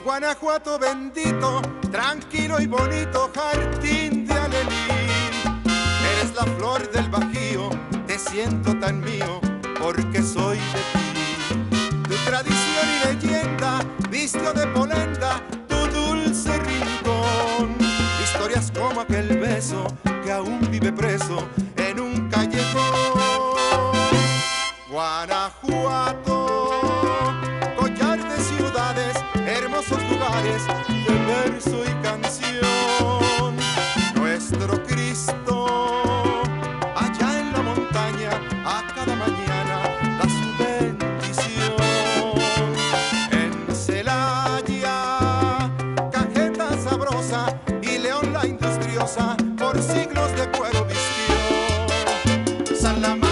Guanajuato bendito, tranquilo y bonito jardín de Alelí. Eres la flor del Bajío, te siento tan mío porque soy de ti. Tu tradición y leyenda vistió de polenta tu dulce rincón. Historias como aquel beso que aún vive preso en un callejón. Guanajuato, collar de ciudades, hermosos lugares de verso y canción. Nuestro Cristo, allá en la montaña, a cada mañana da su bendición. En Celaya, Cajeta sabrosa y León la industriosa, por siglos de cuero vistió. Salamanca,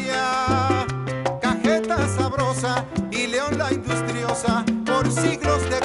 y León la industriosa, por siglos de